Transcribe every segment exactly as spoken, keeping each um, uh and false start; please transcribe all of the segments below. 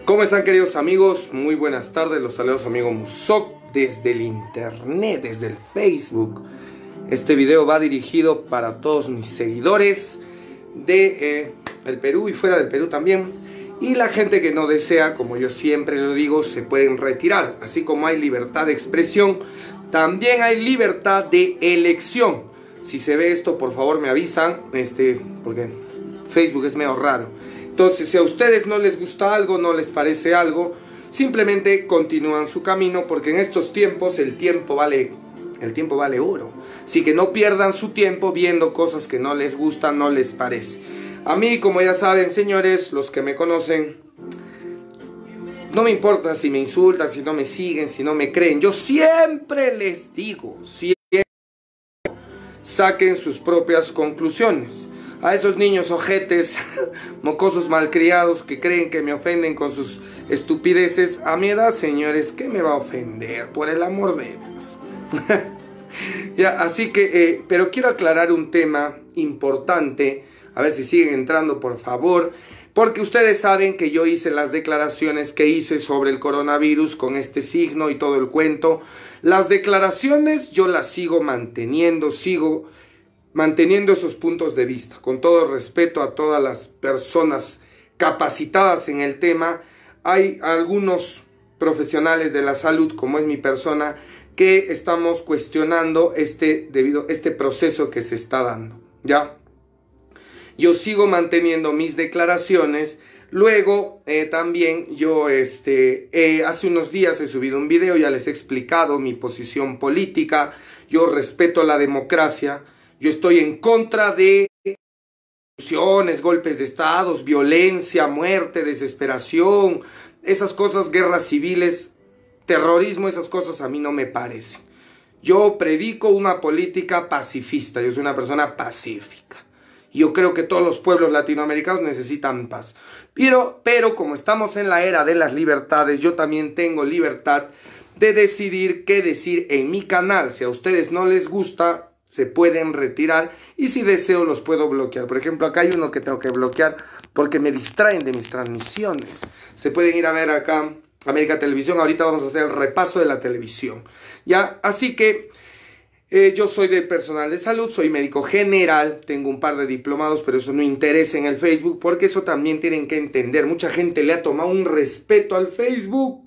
¿Cómo están, queridos amigos? Muy buenas tardes, los saludos su amigo Musok desde el internet, desde el Facebook. Este video va dirigido para todos mis seguidores de eh, el Perú y fuera del Perú también. Y la gente que no desea, como yo siempre lo digo, se pueden retirar. Así como hay libertad de expresión, también hay libertad de elección. Si se ve esto, por favor me avisan, este, porque Facebook es medio raro. Entonces, si a ustedes no les gusta algo, no les parece algo, simplemente continúan su camino, porque en estos tiempos el tiempo vale, el tiempo vale oro. Así que no pierdan su tiempo viendo cosas que no les gustan, no les parece. A mí, como ya saben, señores, los que me conocen, no me importa si me insultan, si no me siguen, si no me creen. Yo siempre les digo, siempre saquen sus propias conclusiones. A esos niños ojetes, mocosos malcriados que creen que me ofenden con sus estupideces, a mi edad, señores, ¿qué me va a ofender? Por el amor de Dios. Ya, así que, eh, pero quiero aclarar un tema importante, a ver si siguen entrando, por favor, porque ustedes saben que yo hice las declaraciones que hice sobre el coronavirus con este signo y todo el cuento. Las declaraciones yo las sigo manteniendo, sigo manteniendo esos puntos de vista, con todo respeto a todas las personas capacitadas en el tema. Hay algunos profesionales de la salud, como es mi persona, que estamos cuestionando este, debido, este proceso que se está dando, ¿ya? Yo sigo manteniendo mis declaraciones. Luego, eh, también yo este, eh, hace unos días he subido un video, ya les he explicado mi posición política. Yo respeto la democracia. Yo estoy en contra de revoluciones, golpes de estados, violencia, muerte, desesperación, esas cosas, guerras civiles, terrorismo, esas cosas a mí no me parecen. Yo predico una política pacifista, yo soy una persona pacífica. Yo creo que todos los pueblos latinoamericanos necesitan paz. Pero, pero como estamos en la era de las libertades, yo también tengo libertad de decidir qué decir en mi canal. Si a ustedes no les gusta, se pueden retirar, y si deseo los puedo bloquear. Por ejemplo, acá hay uno que tengo que bloquear porque me distraen de mis transmisiones. Se pueden ir a ver acá América Televisión. Ahorita vamos a hacer el repaso de la televisión, ya, así que eh, yo soy de personal de salud, soy médico general, tengo un par de diplomados, pero eso no interesa en el Facebook, porque eso también tienen que entender. Mucha gente le ha tomado un respeto al Facebook.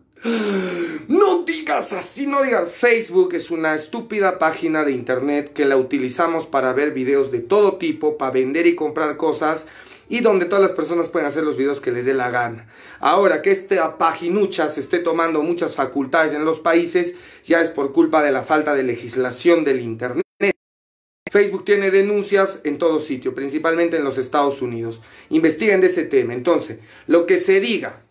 No digas así, no digas. Facebook es una estúpida página de internet que la utilizamos para ver videos de todo tipo, para vender y comprar cosas, y donde todas las personas pueden hacer los videos que les dé la gana. Ahora que esta paginucha se esté tomando muchas facultades en los países, ya es por culpa de la falta de legislación del internet. Facebook tiene denuncias en todo sitio, principalmente en los Estados Unidos. Investiguen de ese tema. Entonces, lo que se diga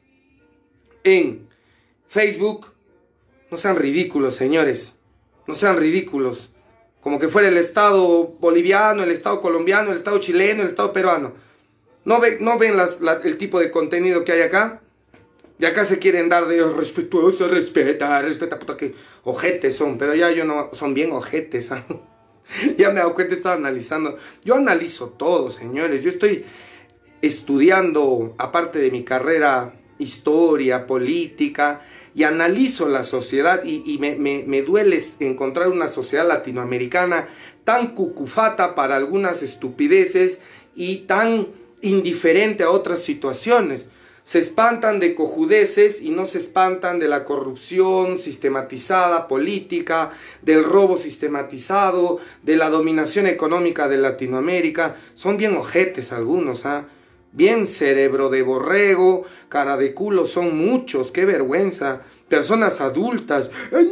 en Facebook, no sean ridículos, señores, no sean ridículos, como que fuera el Estado boliviano, el Estado colombiano, el Estado chileno, el Estado peruano. ¿No, ve, no ven las, la, el tipo de contenido que hay acá? Y acá se quieren dar de respetuoso, respeta, respeta, puta, que ojetes son, pero ya yo no, son bien ojetes, ¿eh? Ya me he dado cuenta, estaba analizando, yo analizo todo, señores, yo estoy estudiando, aparte de mi carrera, historia, política, y analizo la sociedad, y, y me, me, me duele encontrar una sociedad latinoamericana tan cucufata para algunas estupideces y tan indiferente a otras situaciones. Se espantan de cojudeces y no se espantan de la corrupción sistematizada política, del robo sistematizado, de la dominación económica de Latinoamérica. Son bien ojetes algunos, ¿ah? ¿eh? Bien cerebro de borrego, cara de culo son muchos, qué vergüenza. Personas adultas.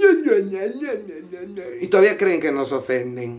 Y todavía creen que nos ofenden.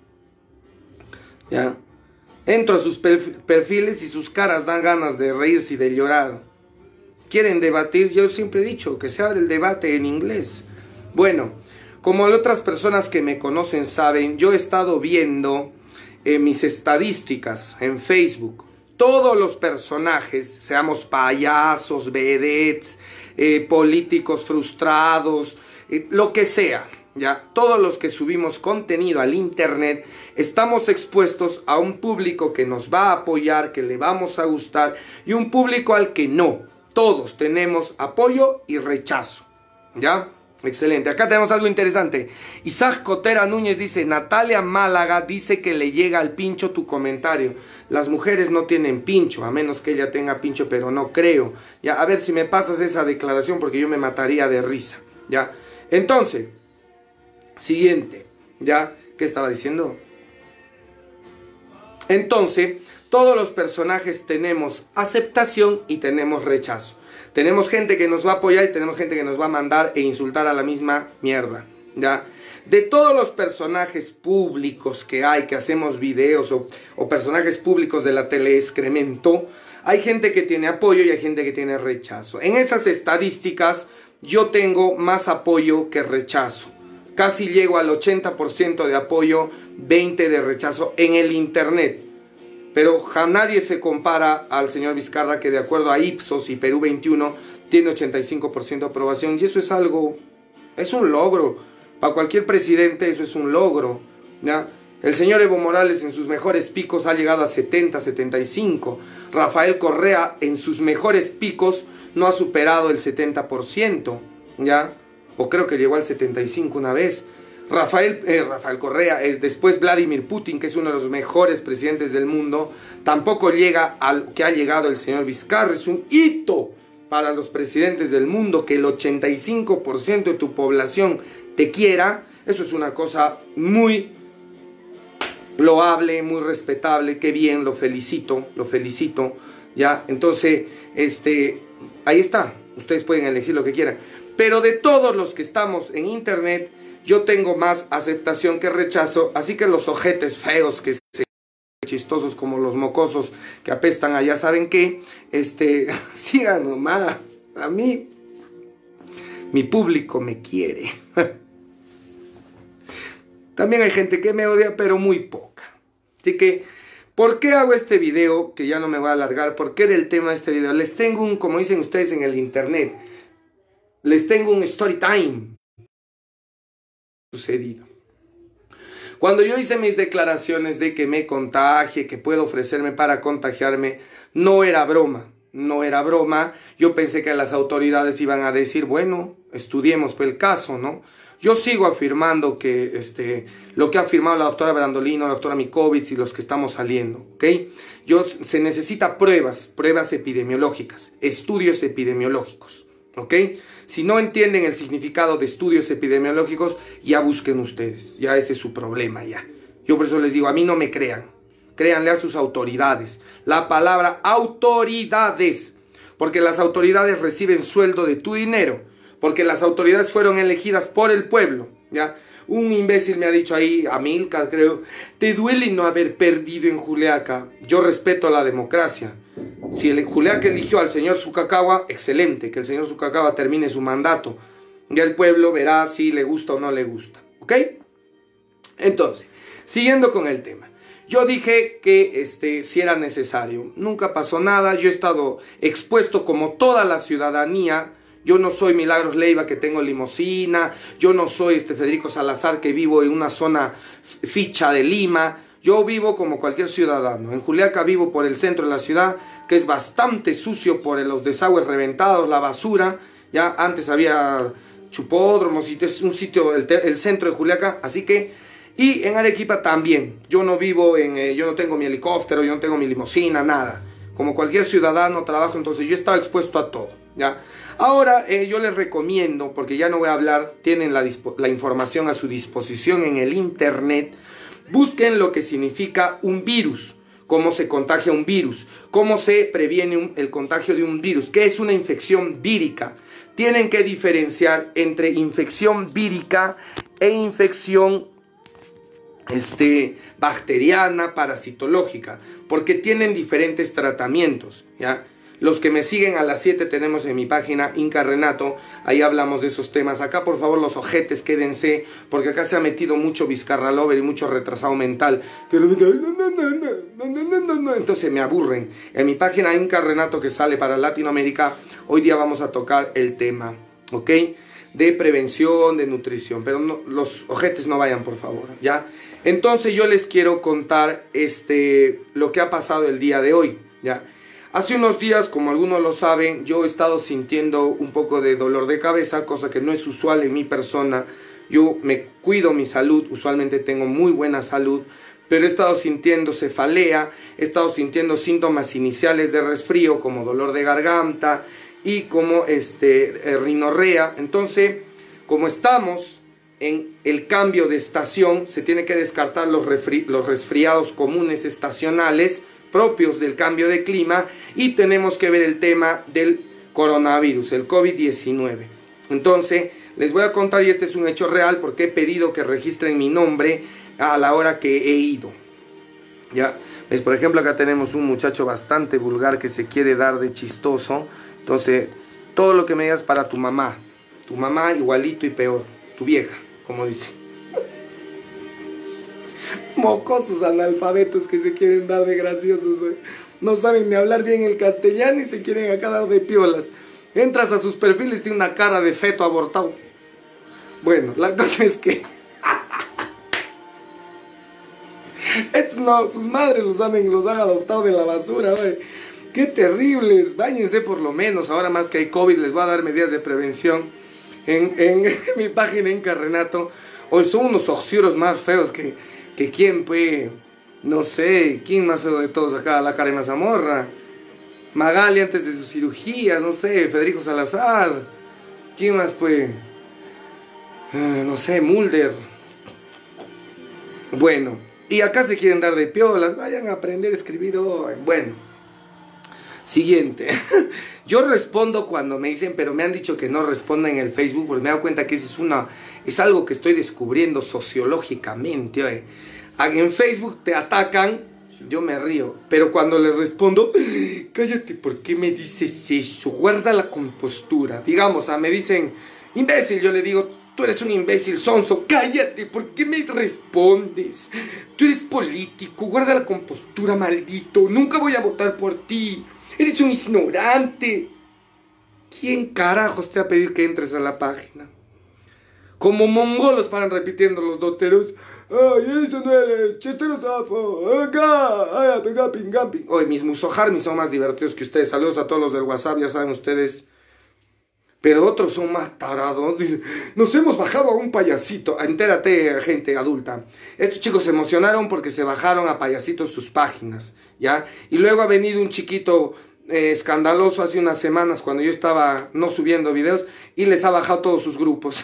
Ya. Entro a sus perfiles y sus caras dan ganas de reírse y de llorar. Quieren debatir, yo siempre he dicho que se abre el debate en inglés. Bueno, como otras personas que me conocen saben, yo he estado viendo eh, mis estadísticas en Facebook. Todos los personajes, seamos payasos, vedettes, eh, políticos frustrados, eh, lo que sea, ya, todos los que subimos contenido al internet, estamos expuestos a un público que nos va a apoyar, que le vamos a gustar, y un público al que no. todos tenemos apoyo y rechazo, ¿ya? Excelente. Acá tenemos algo interesante. Isaac Cotera Núñez dice: Natalia Málaga dice que le llega al pincho tu comentario. Las mujeres no tienen pincho, a menos que ella tenga pincho, pero no creo. Ya, a ver si me pasas esa declaración porque yo me mataría de risa. Ya. Entonces, siguiente. Ya, ¿qué estaba diciendo? Entonces, todos los personajes tenemos aceptación y tenemos rechazo. Tenemos gente que nos va a apoyar y tenemos gente que nos va a mandar e insultar a la misma mierda, ¿ya? De todos los personajes públicos que hay, que hacemos videos o, o personajes públicos de la teleexcremento, hay gente que tiene apoyo y hay gente que tiene rechazo. En esas estadísticas yo tengo más apoyo que rechazo. Casi llego al ochenta por ciento de apoyo, veinte por ciento de rechazo en el internet. Pero nadie se compara al señor Vizcarra, que de acuerdo a Ipsos y Perú veintiuno tiene ochenta y cinco por ciento de aprobación. Y eso es algo, es un logro. Para cualquier presidente eso es un logro, ¿ya? El señor Evo Morales en sus mejores picos ha llegado a setenta, setenta y cinco. Rafael Correa en sus mejores picos no ha superado el setenta por ciento, ¿ya? O creo que llegó al setenta y cinco una vez. Rafael, eh, Rafael Correa, eh, después Vladimir Putin, que es uno de los mejores presidentes del mundo, tampoco llega al que ha llegado el señor Vizcarra. Es un hito para los presidentes del mundo que el ochenta y cinco por ciento de tu población te quiera. Eso es una cosa muy loable, muy respetable. Qué bien, lo felicito, lo felicito, ya. Entonces, este, ahí está, ustedes pueden elegir lo que quieran. Pero de todos los que estamos en internet, yo tengo más aceptación que rechazo, así que los ojetes feos que se chistosos como los mocosos que apestan allá, ¿saben qué? Este, sigan nomás, a mí, mi público me quiere. También hay gente que me odia, pero muy poca. Así que, ¿por qué hago este video? Que ya no me voy a alargar. ¿Por qué era el tema de este video? Les tengo un, como dicen ustedes en el internet, les tengo un story time. Sucedido. Cuando yo hice mis declaraciones de que me contagie, que puedo ofrecerme para contagiarme, no era broma, no era broma. Yo pensé que las autoridades iban a decir, bueno, estudiemos el caso, ¿no? Yo sigo afirmando que este, lo que ha afirmado la doctora Brandolino, la doctora Mikovits y los que estamos saliendo, ¿ok? Yo, se necesita pruebas, pruebas epidemiológicas, estudios epidemiológicos, ¿ok? Si no entienden el significado de estudios epidemiológicos, ya busquen ustedes. Ya ese es su problema, ya. Yo por eso les digo, a mí no me crean. Créanle a sus autoridades. La palabra autoridades. Porque las autoridades reciben sueldo de tu dinero. Porque las autoridades fueron elegidas por el pueblo, ya. Un imbécil me ha dicho ahí, Amílcar creo, ¿te duele no haber perdido en Juliaca? Yo respeto la democracia. Si el Juliaca eligió al señor Sukakawa, excelente, que el señor Sukakawa termine su mandato. Ya el pueblo verá si le gusta o no le gusta, ¿ok? Entonces, siguiendo con el tema. Yo dije que este, si era necesario. Nunca pasó nada, yo he estado expuesto como toda la ciudadanía. Yo no soy Milagros Leiva que tengo limosina, yo no soy este Federico Salazar que vivo en una zona ficha de Lima. Yo vivo como cualquier ciudadano. En Juliaca vivo por el centro de la ciudad, que es bastante sucio por los desagües reventados, la basura. Ya antes había chupódromos, y es un sitio, el, el centro de Juliaca, así que... Y en Arequipa también. Yo no vivo en, eh, yo no tengo mi helicóptero, yo no tengo mi limusina, nada. Como cualquier ciudadano trabajo, entonces yo he estado expuesto a todo, ¿ya? Ahora eh, yo les recomiendo, porque ya no voy a hablar, tienen la, la información a su disposición en el internet. Busquen lo que significa un virus, cómo se contagia un virus, cómo se previene un, el contagio de un virus, qué es una infección vírica. Tienen que diferenciar entre infección vírica e infección este, bacteriana, parasitológica, porque tienen diferentes tratamientos, ¿ya? Los que me siguen a las siete tenemos en mi página Inca Renato, ahí hablamos de esos temas. Acá por favor los ojetes quédense, porque acá se ha metido mucho Vizcarra Lover y mucho retrasado mental. Entonces me aburren. En mi página Inca Renato que sale para Latinoamérica, hoy día vamos a tocar el tema, ¿ok? De prevención, de nutrición, pero no, los ojetes no vayan por favor, ¿ya? Entonces yo les quiero contar este, lo que ha pasado el día de hoy, ¿ya? Hace unos días, como algunos lo saben, yo he estado sintiendo un poco de dolor de cabeza, cosa que no es usual en mi persona. Yo me cuido mi salud, usualmente tengo muy buena salud, pero he estado sintiendo cefalea, he estado sintiendo síntomas iniciales de resfrío como dolor de garganta y como este, eh, rinorrea. Entonces, como estamos en el cambio de estación, se tiene que descartar los, los resfriados comunes estacionales propios del cambio de clima y tenemos que ver el tema del coronavirus, el COVID diecinueve. Entonces, les voy a contar, y este es un hecho real, porque he pedido que registren mi nombre a la hora que he ido. Ya, ¿ves? Por ejemplo, acá tenemos un muchacho bastante vulgar que se quiere dar de chistoso. Entonces, todo lo que me digas para tu mamá. Tu mamá igualito y peor. Tu vieja, como dice. Mocosos analfabetos que se quieren dar de graciosos. ¿eh? No saben ni hablar bien el castellano y se quieren acá dar de piolas. Entras a sus perfiles y tiene una cara de feto abortado. Bueno, la cosa es que... Estos no, sus madres los han, los han adoptado de la basura, wey. Qué terribles. Báñense por lo menos. Ahora más que hay COVID, les voy a dar medidas de prevención. En, en mi página Inca Renato. Hoy son unos oxiuros más feos que, que quién, pues. No sé, ¿quién más feo de todos acá? La Karen Mazamorra. Magali antes de sus cirugías, no sé, Federico Salazar. ¿Quién más, pues? Uh, no sé, Mulder. Bueno, y acá se quieren dar de piolas. Vayan a aprender a escribir hoy. Bueno, siguiente. Yo respondo cuando me dicen, pero me han dicho que no responda en el Facebook, porque me he dado cuenta que eso es, una, es algo que estoy descubriendo sociológicamente. Oye. En Facebook te atacan, yo me río, pero cuando les respondo, cállate, ¿por qué me dices eso? Guarda la compostura. Digamos, ah, me dicen, imbécil, yo le digo, tú eres un imbécil sonso, cállate, ¿por qué me respondes? Tú eres político, guarda la compostura, maldito, nunca voy a votar por ti, eres un ignorante. ¿Quién carajos te ha pedido que entres a la página? Como mongolos paran repitiendo los doteros. Ay, eso no eres, chestero zafo, acá, ay, pega, pinga, ping. Oye, mis musojarmis son más divertidos que ustedes. Saludos a todos los del WhatsApp, ya saben ustedes. Pero otros son más tarados. Dicen, nos hemos bajado a un payasito. Entérate, gente adulta. Estos chicos se emocionaron porque se bajaron a payasitos sus páginas, ¿ya? Y luego ha venido un chiquito eh, escandaloso hace unas semanas cuando yo estaba no subiendo videos y les ha bajado todos sus grupos.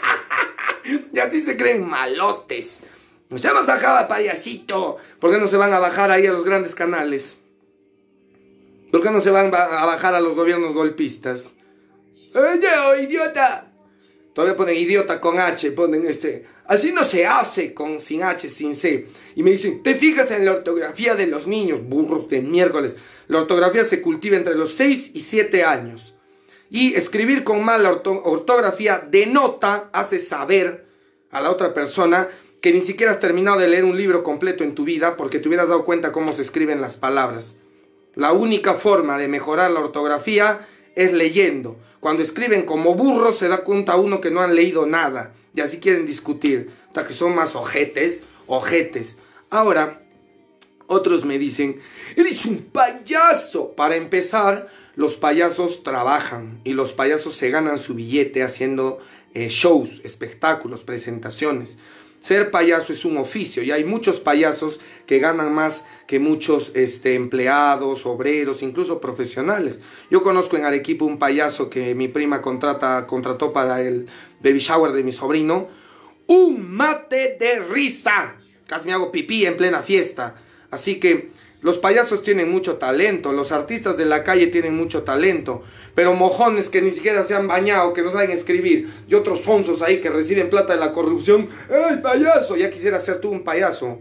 Y así se creen malotes. Nos hemos bajado a payasito. ¿Por qué no se van a bajar ahí a los grandes canales? ¿Por qué no se van a bajar a los gobiernos golpistas? ¡Oye, idiota! Todavía ponen idiota con H, ponen este... Así no se hace, con, sin H, sin C. Y me dicen, ¿te fijas en la ortografía de los niños? Burros de miércoles. La ortografía se cultiva entre los seis y siete años. Y escribir con mala orto ortografía denota, hace saber a la otra persona que ni siquiera has terminado de leer un libro completo en tu vida porque te hubieras dado cuenta cómo se escriben las palabras. La única forma de mejorar la ortografía es leyendo. Cuando escriben como burros se da cuenta uno que no han leído nada y así quieren discutir, hasta que son más ojetes, ojetes. Ahora, otros me dicen, eres un payaso. Para empezar, los payasos trabajan y los payasos se ganan su billete haciendo eh, shows, espectáculos, presentaciones. Ser payaso es un oficio y hay muchos payasos que ganan más que muchos este, empleados, obreros, incluso profesionales. Yo conozco en Arequipa un payaso que mi prima contrata, contrató para el baby shower de mi sobrino. ¡Un mate de risa! Casi me hago pipí en plena fiesta. Así que los payasos tienen mucho talento, los artistas de la calle tienen mucho talento, pero mojones que ni siquiera se han bañado, que no saben escribir, y otros sonsos ahí que reciben plata de la corrupción. ¡Ey, payaso! Ya quisiera ser tú un payaso.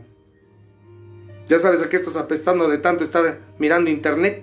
Ya sabes a qué estás apestando de tanto estar mirando internet.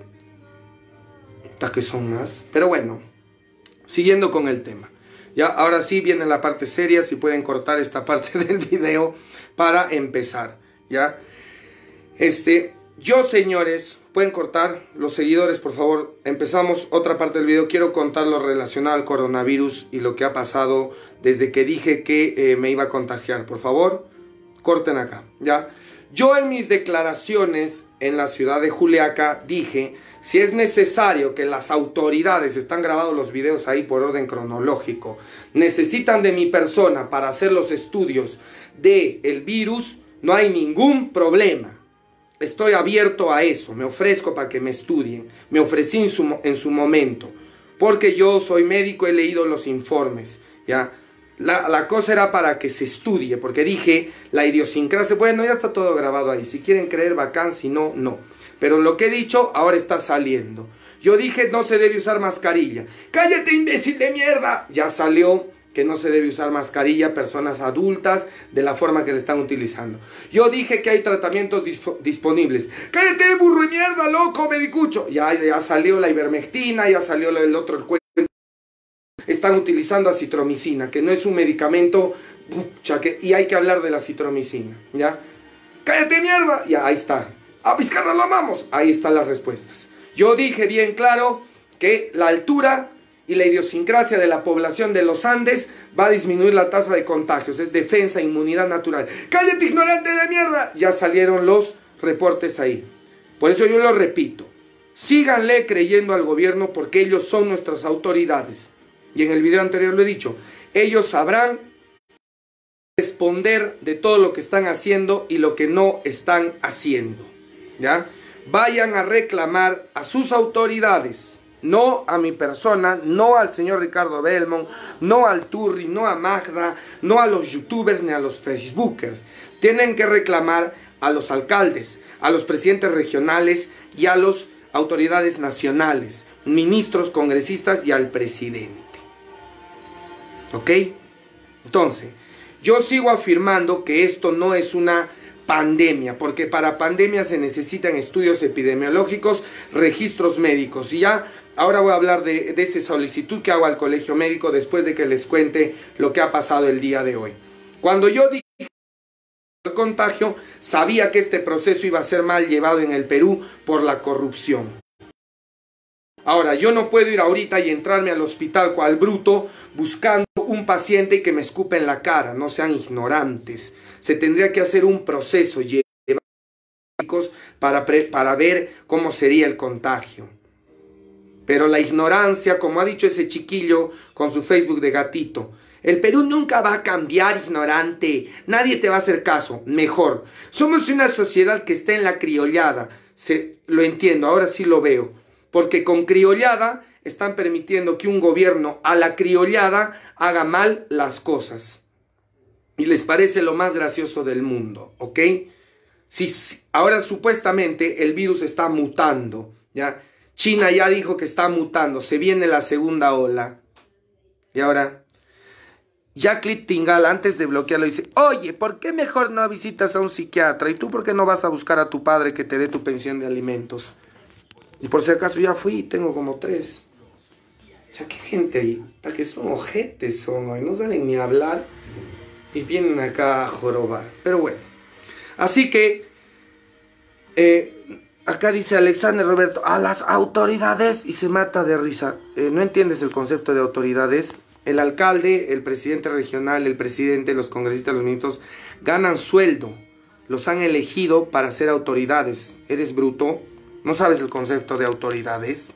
Hasta que son más. Pero bueno, siguiendo con el tema. Ya, ahora sí viene la parte seria, si pueden cortar esta parte del video para empezar, ¿ya? Este... Yo, señores, pueden cortar los seguidores, por favor. Empezamos otra parte del video. Quiero contar lo relacionado al coronavirus y lo que ha pasado desde que dije que eh, me iba a contagiar. Por favor, corten acá, ¿ya? Yo en mis declaraciones en la ciudad de Juliaca dije, si es necesario que las autoridades, están grabados los videos ahí por orden cronológico, necesitan de mi persona para hacer los estudios del virus, no hay ningún problema. Estoy abierto a eso, me ofrezco para que me estudien, me ofrecí en su, en su momento, porque yo soy médico, he leído los informes, ¿ya? La, la cosa era para que se estudie, porque dije, la idiosincrasia, bueno, ya está todo grabado ahí, si quieren creer bacán, si no, no. Pero lo que he dicho ahora está saliendo. Yo dije, no se debe usar mascarilla. ¡Cállate, imbécil de mierda! Ya salió que no se debe usar mascarilla, personas adultas, de la forma que le están utilizando. Yo dije que hay tratamientos disponibles. ¡Cállate, burro de mierda, loco, medicucho! Ya, ya salió la ivermectina, ya salió el otro, el cuento. Están utilizando acitromicina, que no es un medicamento, y hay que hablar de la acitromicina, ¿ya? ¡Cállate, mierda! Ya, ahí está. ¡A Vizcarra lo amamos! Ahí están las respuestas. Yo dije bien claro que la altura y la idiosincrasia de la población de los Andes va a disminuir la tasa de contagios. Es defensa, inmunidad natural. ¡Cállate, ignorante de mierda! Ya salieron los reportes ahí. Por eso yo lo repito. Síganle creyendo al gobierno porque ellos son nuestras autoridades. Y en el video anterior lo he dicho. Ellos sabrán responder de todo lo que están haciendo y lo que no están haciendo. ¿Ya? Vayan a reclamar a sus autoridades. No a mi persona, no al señor Ricardo Belmont, no al Turri, no a Magda, no a los youtubers ni a los facebookers. Tienen que reclamar a los alcaldes, a los presidentes regionales y a las autoridades nacionales, ministros, congresistas y al presidente. ¿Ok? Entonces, yo sigo afirmando que esto no es una pandemia, porque para pandemia se necesitan estudios epidemiológicos, registros médicos. Y ya, ahora voy a hablar de, de esa solicitud que hago al colegio médico después de que les cuente lo que ha pasado el día de hoy. Cuando yo dije el contagio, sabía que este proceso iba a ser mal llevado en el Perú por la corrupción. Ahora, yo no puedo ir ahorita y entrarme al hospital cual bruto buscando un paciente y que me escupe en la cara. No sean ignorantes. Se tendría que hacer un proceso para, para ver cómo sería el contagio. Pero la ignorancia, como ha dicho ese chiquillo con su Facebook de gatito, el Perú nunca va a cambiar, ignorante. Nadie te va a hacer caso. Mejor. Somos una sociedad que está en la criollada. Se, lo entiendo, ahora sí lo veo. Porque con criollada están permitiendo que un gobierno a la criollada haga mal las cosas. Y les parece lo más gracioso del mundo, ¿ok? Si, si ahora supuestamente el virus está mutando, ¿ya? China ya dijo que está mutando, se viene la segunda ola. Y ahora, Jacqueline Tingal, antes de bloquearlo, dice, oye, ¿por qué mejor no visitas a un psiquiatra? ¿Y tú por qué no vas a buscar a tu padre que te dé tu pensión de alimentos? Y por si acaso ya fui, tengo como tres. O sea, qué gente ahí, hasta que son ojetes son hoy, no saben ni hablar y vienen acá a jorobar. Pero bueno, así que, eh, acá dice Alexander Roberto, a las autoridades, y se mata de risa. Eh, no entiendes el concepto de autoridades. El alcalde, el presidente regional, el presidente, los congresistas, los ministros, ganan sueldo. Los han elegido para ser autoridades. ¿Eres bruto? ¿No sabes el concepto de autoridades?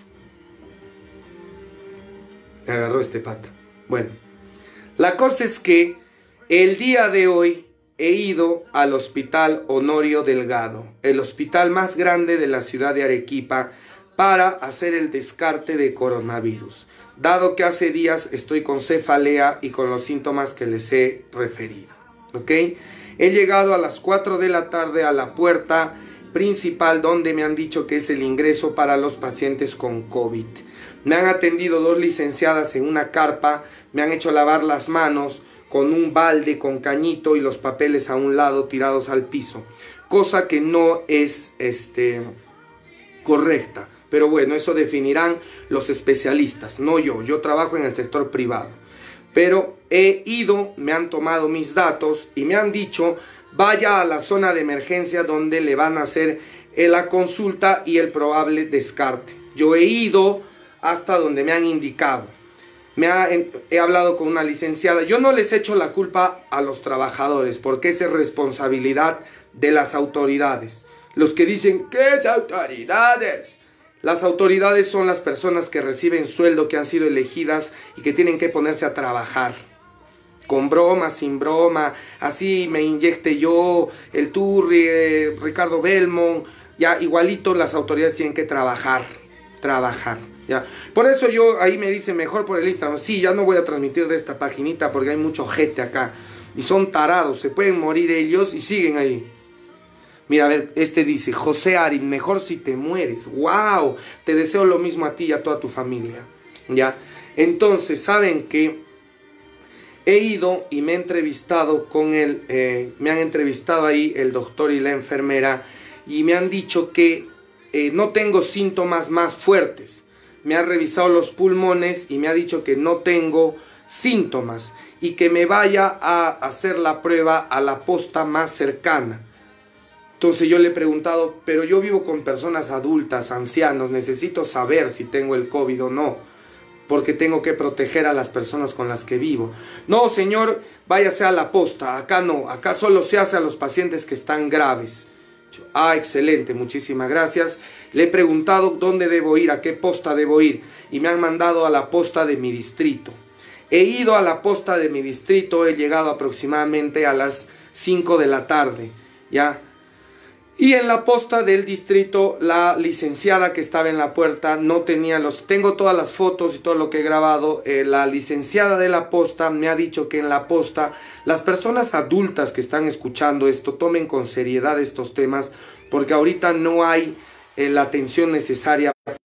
Me agarró este pata. Bueno, la cosa es que el día de hoy he ido al Hospital Honorio Delgado, el hospital más grande de la ciudad de Arequipa, para hacer el descarte de coronavirus, dado que hace días estoy con cefalea y con los síntomas que les he referido. ¿Ok? He llegado a las cuatro de la tarde a la puerta principal donde me han dicho que es el ingreso para los pacientes con COVID. Me han atendido dos licenciadas en una carpa, me han hecho lavar las manos con un balde con cañito y los papeles a un lado tirados al piso, cosa que no es este, correcta. Pero bueno, eso definirán los especialistas, no yo. Yo trabajo en el sector privado. Pero he ido, me han tomado mis datos y me han dicho, vaya a la zona de emergencia donde le van a hacer la consulta y el probable descarte. Yo he ido hasta donde me han indicado. Me ha, he hablado con una licenciada. Yo no les echo la culpa a los trabajadores porque esa es responsabilidad de las autoridades. Los que dicen, ¿qué es autoridades? Las autoridades son las personas que reciben sueldo, que han sido elegidas y que tienen que ponerse a trabajar. Con broma, sin broma, así me inyecte yo, el Turri, eh, Ricardo Belmont, ya igualito las autoridades tienen que trabajar, trabajar, ya. Por eso yo, ahí me dice mejor por el Instagram, sí, ya no voy a transmitir de esta paginita porque hay mucho gente acá. Y son tarados, se pueden morir ellos y siguen ahí. Mira, a ver, este dice, José Arin, mejor si te mueres. ¡Wow! Te deseo lo mismo a ti y a toda tu familia, ¿ya? Entonces, ¿saben qué? He ido y me he entrevistado con él, eh, me han entrevistado ahí el doctor y la enfermera y me han dicho que eh, no tengo síntomas más fuertes. Me ha revisado los pulmones y me ha dicho que no tengo síntomas y que me vaya a hacer la prueba a la posta más cercana. Entonces yo le he preguntado, pero yo vivo con personas adultas, ancianos, necesito saber si tengo el COVID o no, porque tengo que proteger a las personas con las que vivo. No, señor, váyase a la posta, acá no, acá solo se hace a los pacientes que están graves. Yo, ah, excelente, muchísimas gracias. Le he preguntado dónde debo ir, a qué posta debo ir, y me han mandado a la posta de mi distrito. He ido a la posta de mi distrito, he llegado aproximadamente a las cinco de la tarde, ¿ya? Y en la posta del distrito, la licenciada que estaba en la puerta no tenía los... Tengo todas las fotos y todo lo que he grabado. Eh, la licenciada de la posta me ha dicho que en la posta, las personas adultas que están escuchando esto, tomen con seriedad estos temas, porque ahorita no hay eh, la atención necesaria.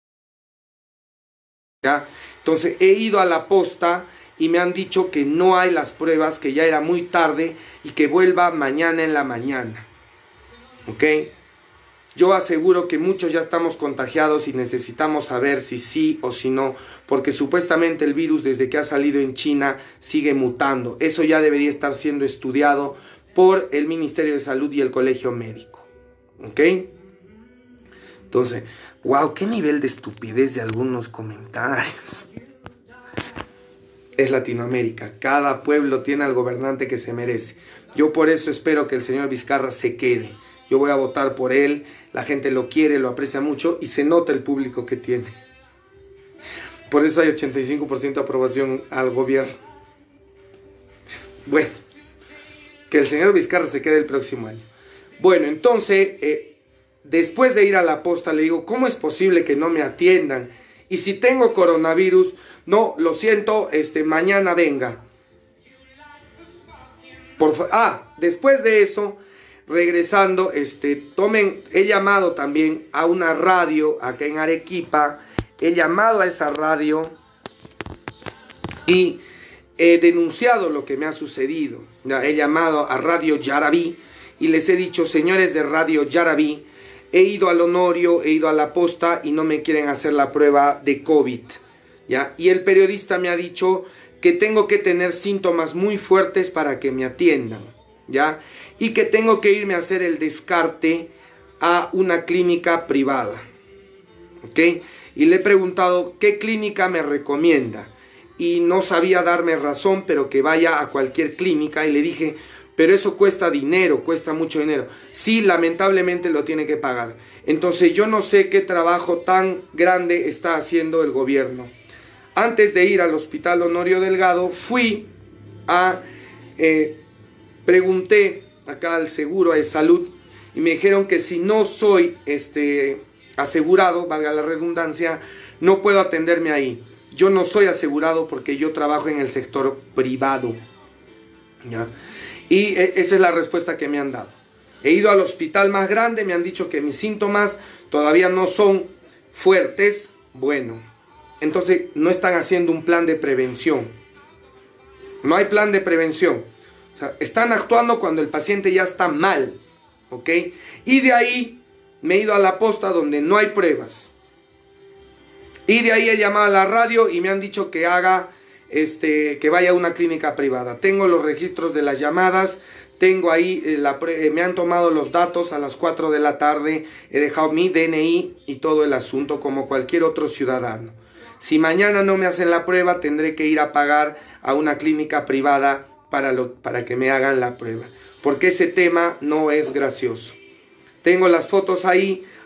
¿Ya? Entonces he ido a la posta y me han dicho que no hay las pruebas, que ya era muy tarde y que vuelva mañana en la mañana. ¿Ok? Yo aseguro que muchos ya estamos contagiados y necesitamos saber si sí o si no, porque supuestamente el virus desde que ha salido en China sigue mutando. Eso ya debería estar siendo estudiado por el Ministerio de Salud y el Colegio Médico. ¿Ok? Entonces, wow, qué nivel de estupidez de algunos comentarios. Es Latinoamérica, cada pueblo tiene al gobernante que se merece. Yo por eso espero que el señor Vizcarra se quede. Yo voy a votar por él, la gente lo quiere, lo aprecia mucho y se nota el público que tiene. Por eso hay ochenta y cinco por ciento de aprobación al gobierno. Bueno, que el señor Vizcarra se quede el próximo año. Bueno, entonces, eh, después de ir a la posta le digo, ¿cómo es posible que no me atiendan? Y si tengo coronavirus, no, lo siento, este, mañana venga. Por fa- ah, después de eso... Regresando, este, tomen, he llamado también a una radio acá en Arequipa, he llamado a esa radio y he denunciado lo que me ha sucedido. Ya, he llamado a Radio Yarabí y les he dicho, señores de Radio Yarabí, he ido al Honorio, he ido a la posta y no me quieren hacer la prueba de COVID. ¿Ya? Y el periodista me ha dicho que tengo que tener síntomas muy fuertes para que me atiendan. ¿Ya? Y que tengo que irme a hacer el descarte a una clínica privada. ¿Ok? Y le he preguntado qué clínica me recomienda. Y no sabía darme razón, pero que vaya a cualquier clínica. Y le dije, pero eso cuesta dinero, cuesta mucho dinero. Sí, lamentablemente lo tiene que pagar. Entonces yo no sé qué trabajo tan grande está haciendo el gobierno. Antes de ir al Hospital Honorio Delgado, fui a... Eh, pregunté acá al seguro de salud y me dijeron que si no soy este, asegurado, valga la redundancia, no puedo atenderme ahí. Yo no soy asegurado porque yo trabajo en el sector privado. ¿Ya? Y eh, esa es la respuesta que me han dado. He ido al hospital más grande, me han dicho que mis síntomas todavía no son fuertes. Bueno, entonces no están haciendo un plan de prevención. No hay plan de prevención. O sea, están actuando cuando el paciente ya está mal, ¿ok? Y de ahí me he ido a la posta donde no hay pruebas. Y de ahí he llamado a la radio y me han dicho que haga, este, que vaya a una clínica privada. Tengo los registros de las llamadas, tengo ahí, eh, la, eh, me han tomado los datos a las cuatro de la tarde, he dejado mi D N I y todo el asunto como cualquier otro ciudadano. Si mañana no me hacen la prueba, tendré que ir a pagar a una clínica privada Para, lo, para que me hagan la prueba, porque ese tema no es gracioso. Tengo las fotos ahí,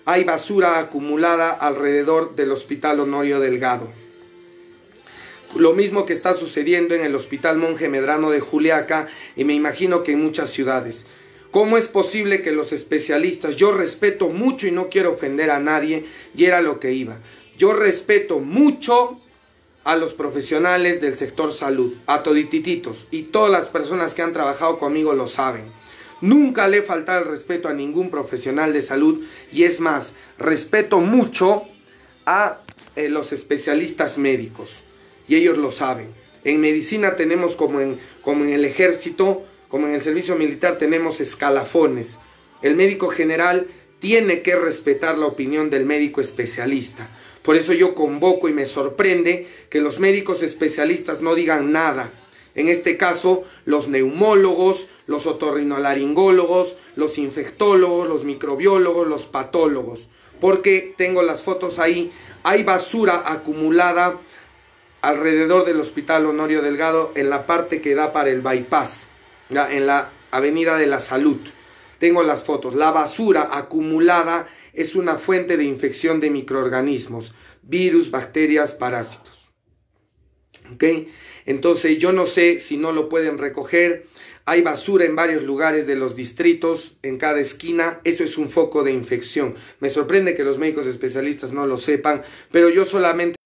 hay basura acumulada alrededor del Hospital Honorio Delgado. Lo mismo que está sucediendo en el Hospital Monje Medrano de Juliaca y me imagino que en muchas ciudades. ¿Cómo es posible que los especialistas, yo respeto mucho y no quiero ofender a nadie, y era lo que iba, yo respeto mucho a los profesionales del sector salud, a toditititos, y todas las personas que han trabajado conmigo lo saben. Nunca le he faltado el respeto a ningún profesional de salud, y es más, respeto mucho a eh, los especialistas médicos, y ellos lo saben. En medicina tenemos como en, como en el ejército, como en el servicio militar tenemos escalafones. El médico general tiene que respetar la opinión del médico especialista. Por eso yo convoco y me sorprende que los médicos especialistas no digan nada. En este caso, los neumólogos, los otorrinolaringólogos, los infectólogos, los microbiólogos, los patólogos. Porque tengo las fotos ahí, hay basura acumulada alrededor del Hospital Honorio Delgado en la parte que da para el bypass, ¿ya? En la Avenida de la Salud. Tengo las fotos. La basura acumulada es una fuente de infección de microorganismos, virus, bacterias, parásitos. ¿Ok? Entonces yo no sé si no lo pueden recoger. Hay basura en varios lugares de los distritos, en cada esquina. Eso es un foco de infección. Me sorprende que los médicos especialistas no lo sepan, pero yo solamente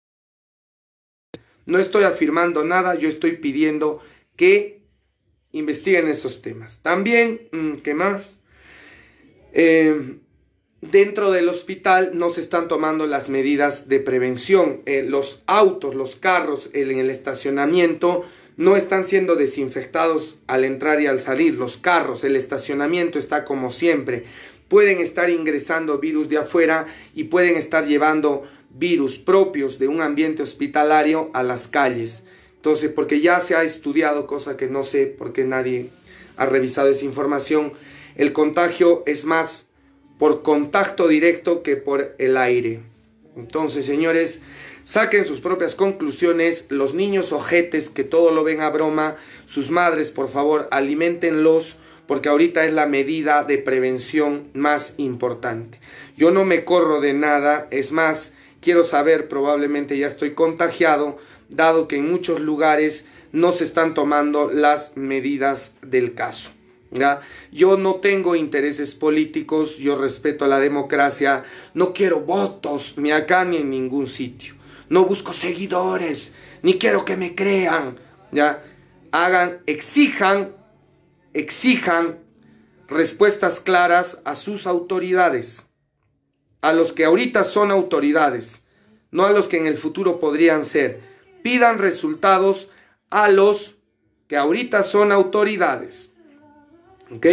no estoy afirmando nada, yo estoy pidiendo que investiguen esos temas. También, ¿qué más? Eh, dentro del hospital no se están tomando las medidas de prevención. Eh, los autos, los carros en el estacionamiento no están siendo desinfectados al entrar y al salir. Los carros, el estacionamiento está como siempre. Pueden estar ingresando virus de afuera y pueden estar llevando virus propios de un ambiente hospitalario a las calles. Entonces, porque ya se ha estudiado, cosa que no sé porque nadie ha revisado esa información, el contagio es más por contacto directo que por el aire. Entonces, señores, saquen sus propias conclusiones. Los niños ojetes que todo lo ven a broma, sus madres, por favor, aliméntenlos, porque ahorita es la medida de prevención más importante. Yo no me corro de nada, es más, quiero saber, probablemente ya estoy contagiado, dado que en muchos lugares no se están tomando las medidas del caso, ¿ya? Yo no tengo intereses políticos, yo respeto la democracia, no quiero votos ni acá ni en ningún sitio, no busco seguidores, ni quiero que me crean, ¿ya? Hagan, exijan, exijan respuestas claras a sus autoridades, a los que ahorita son autoridades, no a los que en el futuro podrían ser. Pidan resultados a los que ahorita son autoridades. ¿Ok?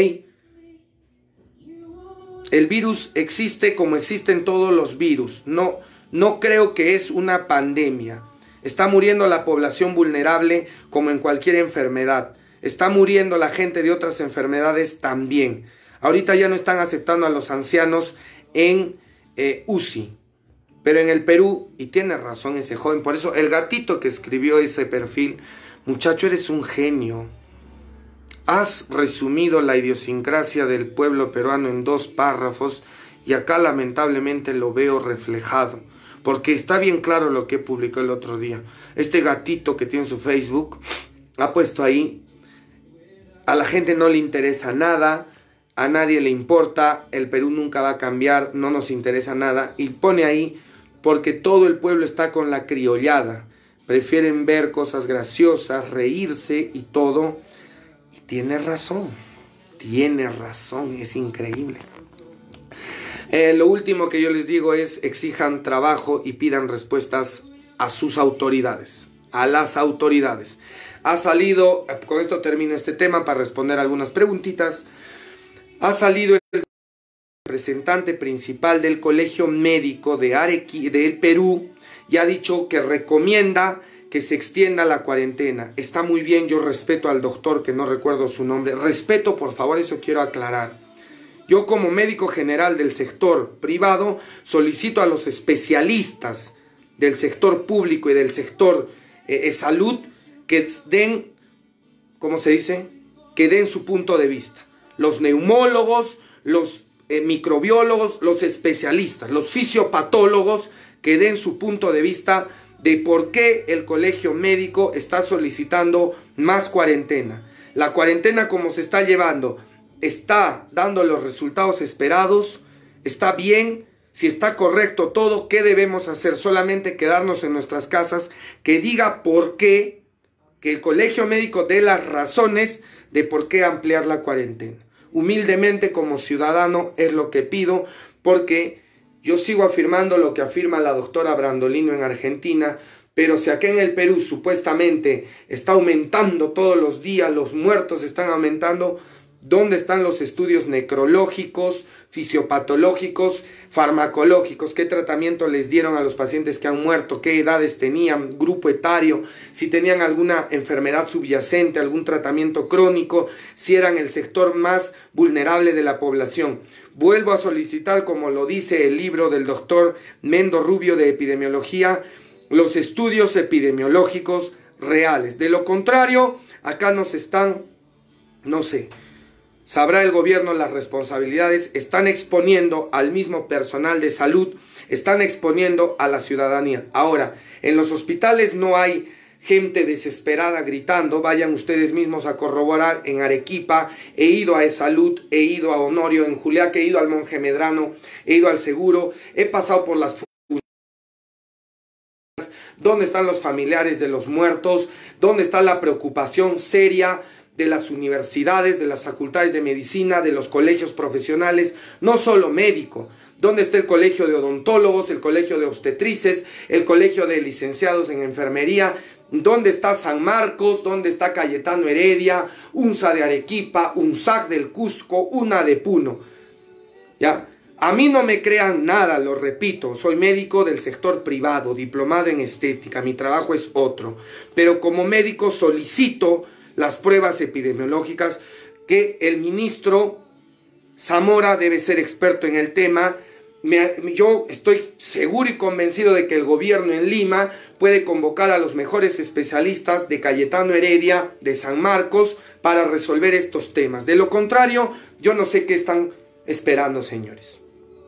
El virus existe como existen todos los virus. No, no creo que es una pandemia. Está muriendo la población vulnerable como en cualquier enfermedad. Está muriendo la gente de otras enfermedades también. Ahorita ya no están aceptando a los ancianos en eh, U C I. Pero en el Perú, y tiene razón ese joven, por eso el gatito que escribió ese perfil, muchacho, eres un genio. Has resumido la idiosincrasia del pueblo peruano en dos párrafos y acá lamentablemente lo veo reflejado. Porque está bien claro lo que publicó el otro día. Este gatito que tiene su Facebook ha puesto ahí, a la gente no le interesa nada, a nadie le importa, el Perú nunca va a cambiar, no nos interesa nada, y pone ahí, porque todo el pueblo está con la criollada, prefieren ver cosas graciosas, reírse y todo, y tiene razón, tiene razón, es increíble. Eh, lo último que yo les digo es, exijan trabajo y pidan respuestas a sus autoridades, a las autoridades. Ha salido, con esto termino este tema para responder algunas preguntitas, ha salido el representante principal del Colegio Médico de Arequi, del Perú, y ha dicho que recomienda que se extienda la cuarentena. Está muy bien, yo respeto al doctor, que no recuerdo su nombre. Respeto, por favor, eso quiero aclarar. Yo como médico general del sector privado solicito a los especialistas del sector público y del sector eh, de salud que den, ¿cómo se dice? Que den su punto de vista. Los neumólogos, los eh, microbiólogos, los especialistas, los fisiopatólogos que den su punto de vista de por qué el colegio médico está solicitando más cuarentena. La cuarentena como se está llevando, ¿está dando los resultados esperados? ¿Está bien? Si está correcto todo, ¿qué debemos hacer? Solamente quedarnos en nuestras casas. Que diga por qué, que el colegio médico dé las razones de por qué ampliar la cuarentena. Humildemente como ciudadano es lo que pido, porque yo sigo afirmando lo que afirma la doctora Brandolino en Argentina, pero si acá en el Perú supuestamente está aumentando todos los días, los muertos están aumentando, ¿dónde están los estudios necrológicos, fisiopatológicos, farmacológicos? ¿Qué tratamiento les dieron a los pacientes que han muerto? ¿Qué edades tenían? ¿Grupo etario? Si tenían alguna enfermedad subyacente, algún tratamiento crónico, si eran el sector más vulnerable de la población. Vuelvo a solicitar, como lo dice el libro del doctor Mendo Rubio de epidemiología, los estudios epidemiológicos reales. De lo contrario, acá nos están, no sé, sabrá el gobierno las responsabilidades, están exponiendo al mismo personal de salud, están exponiendo a la ciudadanía. Ahora, en los hospitales no hay gente desesperada gritando, vayan ustedes mismos a corroborar. En Arequipa he ido a E-Salud, he ido a Honorio, en Juliaca he ido al Monje Medrano, he ido al Seguro, he pasado por las ¿dónde están los familiares de los muertos? ¿Dónde está la preocupación seria de las universidades, de las facultades de medicina, de los colegios profesionales, no solo médico? ¿Dónde está el colegio de odontólogos, el colegio de obstetrices, el colegio de licenciados en enfermería? ¿Dónde está San Marcos? ¿Dónde está Cayetano Heredia? UNSA de Arequipa, UNSAC del Cusco, UNA de Puno. ¿Ya? A mí no me crean nada, lo repito, soy médico del sector privado, diplomado en estética, mi trabajo es otro. Pero como médico solicito las pruebas epidemiológicas, que el ministro Zamora debe ser experto en el tema. Me, yo estoy seguro y convencido de que el gobierno en Lima puede convocar a los mejores especialistas de Cayetano Heredia, de San Marcos, para resolver estos temas. De lo contrario, yo no sé qué están esperando, señores.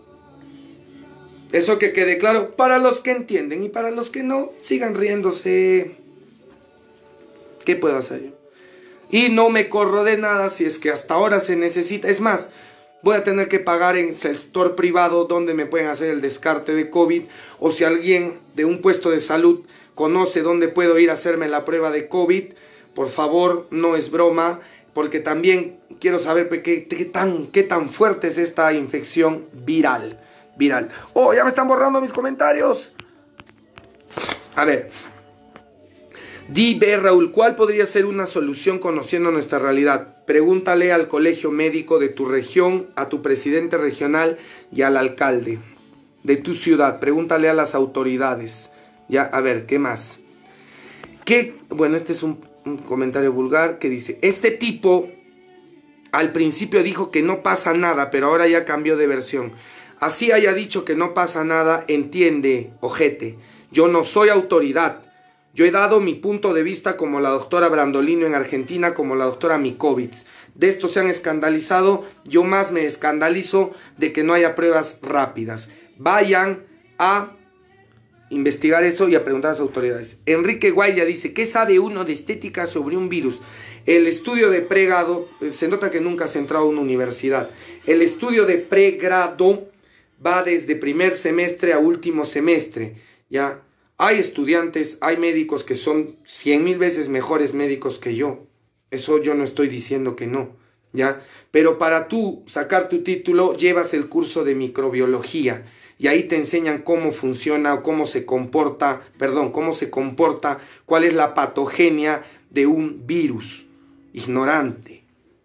Eso que quede claro para los que entienden, y para los que no, sigan riéndose. ¿Qué puedo hacer yo? Y no me corro de nada si es que hasta ahora se necesita. Es más, voy a tener que pagar en el sector privado donde me pueden hacer el descarte de COVID. O si alguien de un puesto de salud conoce dónde puedo ir a hacerme la prueba de COVID, por favor, no es broma. Porque también quiero saber qué, qué, tan, qué tan fuerte es esta infección viral. Viral. Oh, ya me están borrando mis comentarios. A ver. Dime, Raúl, ¿cuál podría ser una solución conociendo nuestra realidad? Pregúntale al colegio médico de tu región, a tu presidente regional y al alcalde de tu ciudad. Pregúntale a las autoridades. Ya, a ver, ¿qué más? ¿Qué? Bueno, este es un, un comentario vulgar que dice: este tipo al principio dijo que no pasa nada, pero ahora ya cambió de versión. Así haya dicho que no pasa nada, entiende, ojete. Yo no soy autoridad. Yo he dado mi punto de vista como la doctora Brandolino en Argentina, como la doctora Mikovits. De esto se han escandalizado. Yo más me escandalizo de que no haya pruebas rápidas. Vayan a investigar eso y a preguntar a las autoridades. Enrique Guaya dice: ¿qué sabe uno de estética sobre un virus? El estudio de pregrado, se nota que nunca has entrado a una universidad. El estudio de pregrado va desde primer semestre a último semestre, ¿ya? Hay estudiantes, hay médicos que son cien mil veces mejores médicos que yo. Eso yo no estoy diciendo que no, ¿ya? Pero para tú sacar tu título llevas el curso de microbiología y ahí te enseñan cómo funciona o cómo se comporta, perdón, cómo se comporta, cuál es la patogenia de un virus. Ignorante.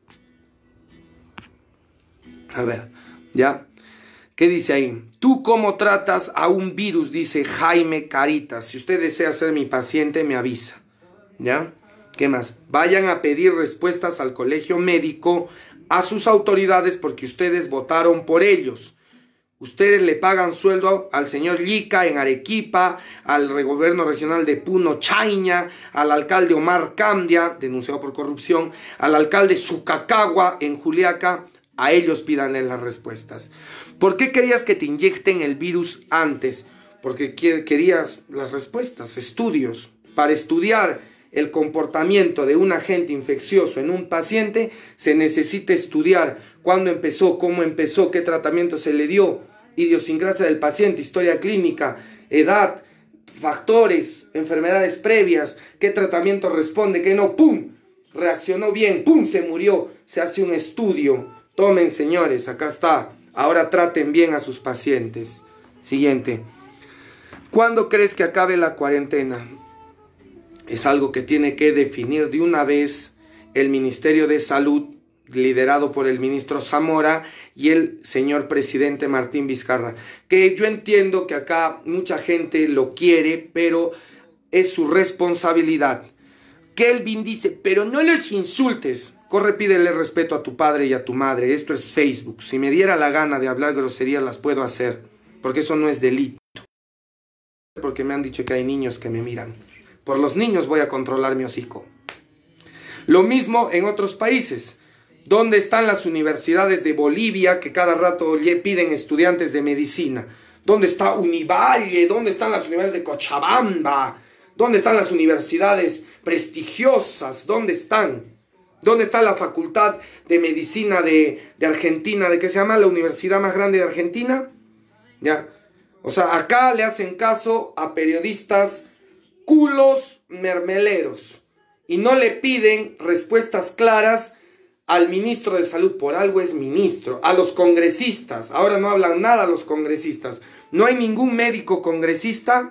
A ver, ¿ya? ¿Qué dice ahí? ¿Tú cómo tratas a un virus? Dice Jaime Caritas. Si usted desea ser mi paciente, me avisa. ¿Ya? ¿Qué más? Vayan a pedir respuestas al colegio médico, a sus autoridades, porque ustedes votaron por ellos. Ustedes le pagan sueldo al señor Llica en Arequipa, al gobierno regional de Puno, Chaña, al alcalde Omar Candia, denunciado por corrupción, al alcalde Sucacagua en Juliaca. A ellos pídanle las respuestas. ¿Por qué querías que te inyecten el virus antes? Porque querías las respuestas, estudios. Para estudiar el comportamiento de un agente infeccioso en un paciente, se necesita estudiar cuándo empezó, cómo empezó, qué tratamiento se le dio, idiosincrasia del paciente, historia clínica, edad, factores, enfermedades previas, qué tratamiento responde, qué no, ¡pum! Reaccionó bien, ¡pum! Se murió. Se hace un estudio. Tomen, señores, acá está. Ahora traten bien a sus pacientes. Siguiente. ¿Cuándo crees que acabe la cuarentena? Es algo que tiene que definir de una vez el Ministerio de Salud, liderado por el ministro Zamora y el señor presidente Martín Vizcarra. Que yo entiendo que acá mucha gente lo quiere, pero es su responsabilidad. Kelvin dice, pero no los insultes. Corre, pídele respeto a tu padre y a tu madre. Esto es Facebook. Si me diera la gana de hablar groserías, las puedo hacer. Porque eso no es delito. Porque me han dicho que hay niños que me miran. Por los niños voy a controlar mi hocico. Lo mismo en otros países. ¿Dónde están las universidades de Bolivia que cada rato le piden estudiantes de medicina? ¿Dónde está Univalle? ¿Dónde están las universidades de Cochabamba? ¿Dónde están las universidades prestigiosas? ¿Dónde están? ¿Dónde está la facultad de medicina de, de Argentina? ¿De qué se llama? ¿La universidad más grande de Argentina? Ya. O sea, acá le hacen caso a periodistas culos mermeleros. Y no le piden respuestas claras al ministro de Salud. Por algo es ministro. A los congresistas. Ahora no hablan nada los congresistas. No hay ningún médico congresista.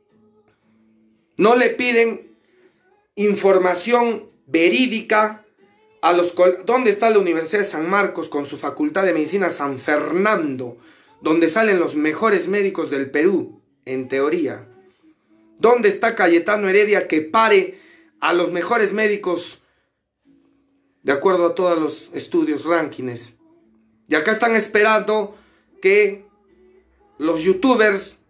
No le piden información verídica a los... ¿Dónde está la Universidad de San Marcos con su Facultad de Medicina San Fernando? Donde salen los mejores médicos del Perú, en teoría. ¿Dónde está Cayetano Heredia que pare a los mejores médicos de acuerdo a todos los estudios, rankings? Y acá están esperando que los youtubers